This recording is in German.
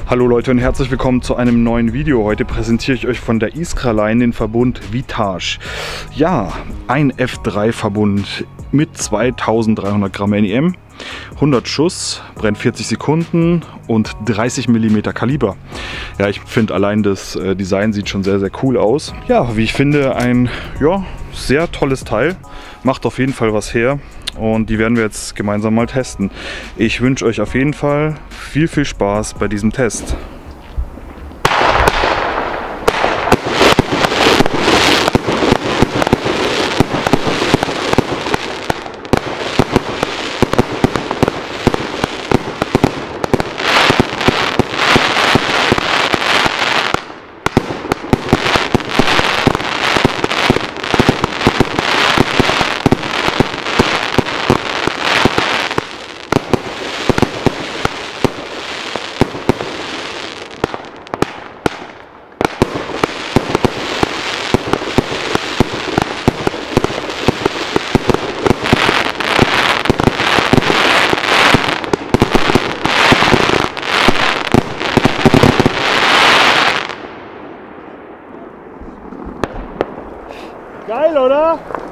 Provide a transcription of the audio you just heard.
Hallo Leute und herzlich willkommen zu einem neuen Video. Heute präsentiere ich euch von der Iskra Line den Verbund Vitage. Ja, ein F3-Verbund mit 2300 Gramm NEM, 100 Schuss, brennt 40 Sekunden und 30 mm Kaliber. Ja, ich finde allein das Design sieht schon sehr, sehr cool aus. Ja, wie ich finde, ein sehr tolles Teil. Macht auf jeden Fall was her. Und die werden wir jetzt gemeinsam mal testen. Ich wünsche euch auf jeden Fall viel Spaß bei diesem Test. Geil, oder?